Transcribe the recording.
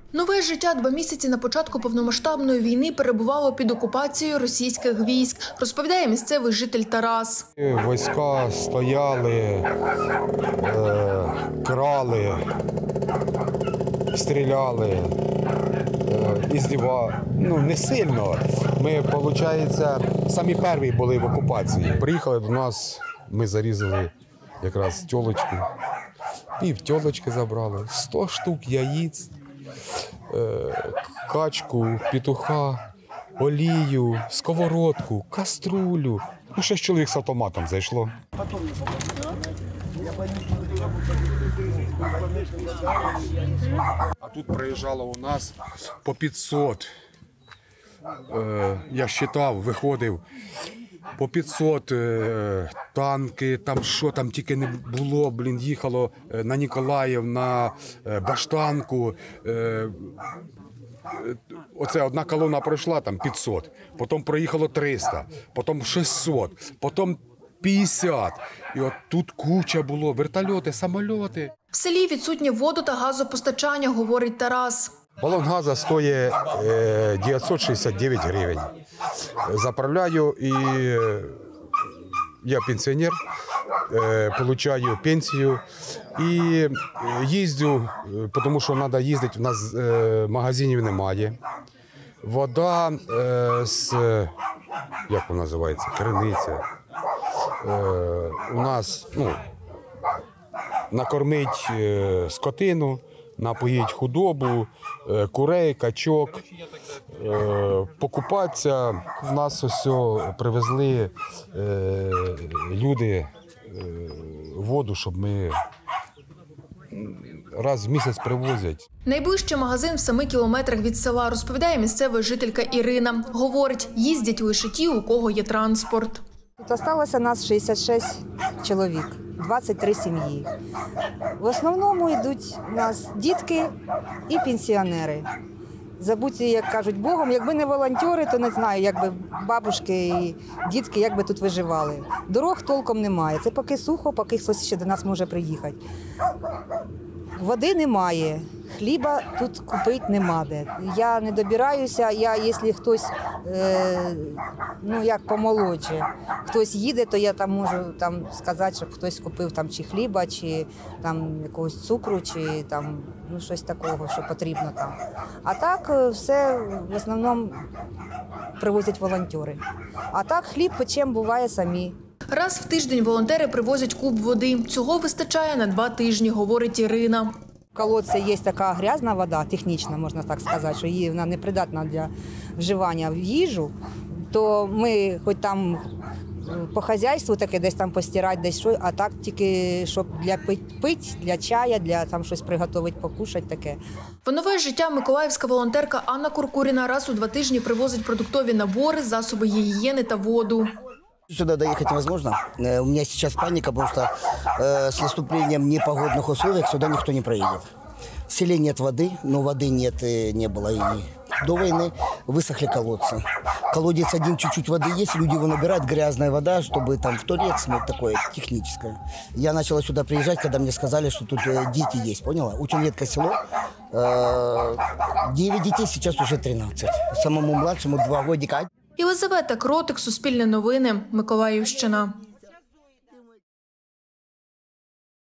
Нове життя 2 місяці на початку повномасштабної війни перебувало під окупацією російських військ, розповідає місцевий житель Тарас. Війська стояли, крали, стріляли, не сильно. Ми, виходить, самі перші були в окупації. Приїхали до нас, ми зарізали якраз тілочку, пів тілочки забрали, 100 штук яєць, качку, петуха, олію, сковородку, каструлю. 6 чоловік з автоматом зайшло. А тут приїжджало у нас по 500. Я вважав, виходив, по 500 танки, там що там тільки не було, їхало на Ніколаїв, на Баштанку. Оце одна колона пройшла, там 500, потім проїхало 300, потім 600, потім 50. І от тут куча було, вертольоти, самольоти. В селі відсутнє воду та газопостачання, говорить Тарас. Балон газу стоїть 969 гривень. Заправляю, і я пенсіонер, отримую пенсію і їздю, тому що треба їздити, у нас магазинів немає. Вода з, як вона називається, криниця. У нас накормить скотину, напоїть худобу, курей, качок, покупатися. У нас ось привезли люди воду, щоб ми раз в місяць привозять. Найближчий магазин в 7 кілометрах від села, розповідає місцева жителька Ірина. Говорить, їздять лише ті, у кого є транспорт. Тут залишилося нас 66 чоловік, 23 сім'ї. В основному йдуть у нас дітки і пенсіонери. Забуті, як кажуть, Богом, якби не волонтери, то не знаю, якби бабушки і дітки, як би тут виживали. Дорог толком немає. Це поки сухо, поки хтось ще до нас може приїхати. Води немає, хліба тут купити нема де. Я не добираюся, якщо хтось, як помолодше, хтось їде, то я там можу сказати, щоб хтось купив чи хліба, чи якогось цукру, чи щось такого, що потрібно там. А так все в основному привозять волонтери. А так хліб печем буває самі. Раз в тиждень волонтери привозять куб води. Цього вистачає на 2 тижні, говорить Ірина. В колодці є така грязна вода, технічна, можна так сказати, що вона непридатна для вживання в їжу, то ми хоч там по хазяйству таке десь там постирати, десь що, а так тільки, щоб для пити, для чая, для щось приготувати, покушати таке. В нове життя миколаївська волонтерка Анна Куркуріна раз у 2 тижні привозить продуктові набори, засоби гігієни та воду. Сюда доехать невозможно. У меня сейчас паника, потому что с наступлением непогодных условий сюда никто не проедет. В селе нет воды, но воды не было и до войны. Высохли колодцы. Колодец один, чуть-чуть воды есть, люди его набирают, грязная вода, чтобы там в туалет смыть, такое техническое. Я начала сюда приезжать, когда мне сказали, что тут дети есть, поняла? Очень редкое село. 9 детей, сейчас уже 13. Самому младшему 2 годика. Єлизавета Кротик, Суспільне новини, Миколаївщина.